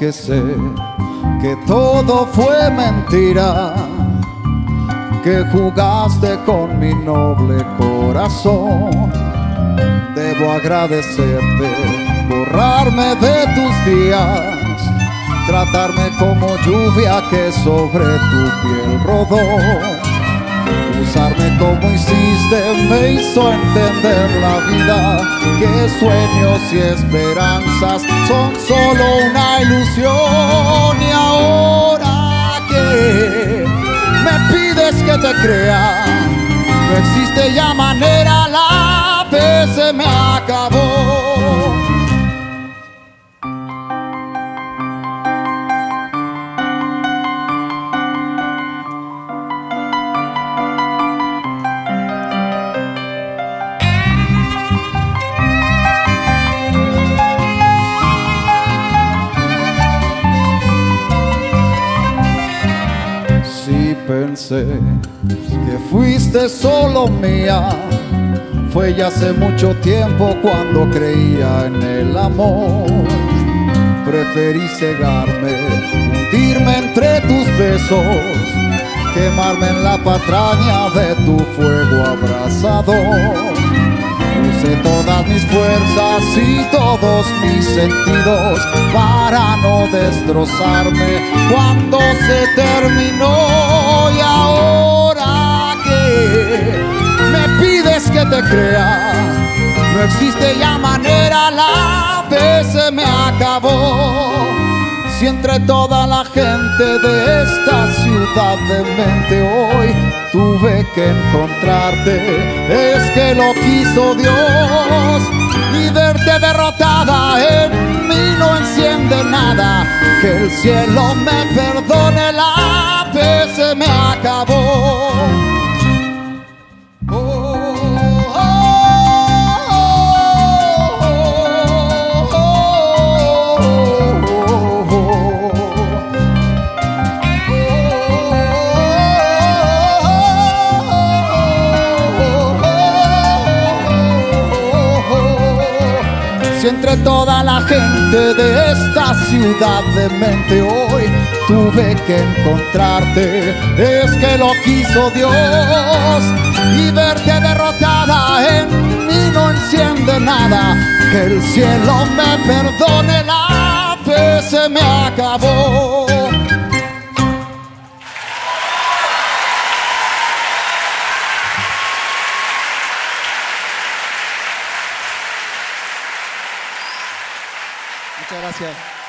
aunque sé que todo fue mentira, que jugaste con mi noble corazón. Debo agradecerte, borrarme de tus días, tratarme como lluvia que sobre tu piel rodó. Usarme como hiciste me hizo entender la vida, que sueños y esperanzas son solo una ilusión. Y ahora que me pides que te crea, no existe ya manera, la fe se me acabó. Pensé que fuiste solo mía, fue ya hace mucho tiempo cuando creía en el amor. Preferí cegarme, hundirme entre tus besos, quemarme en la patraña de tu fuego abrasador. Usé todas mis fuerzas y todos mis sentidos para no destrozarme cuando se terminó. Y ahora que me pides que te crea, no existe ya manera, la fe se me acabó. Si entre toda la gente de esta ciudad de mente hoy tuve que encontrarte, es que lo quiso Dios. Y verte derrotada en mí no enciende nada, que el cielo me perdone, la fe se me acabó. Si entre toda la gente de esta ciudad de mente hoy tuve que encontrarte, es que lo quiso Dios. Y verte derrotada en mí no enciende nada, que el cielo me perdone, la fe se me acabó. Muchas gracias.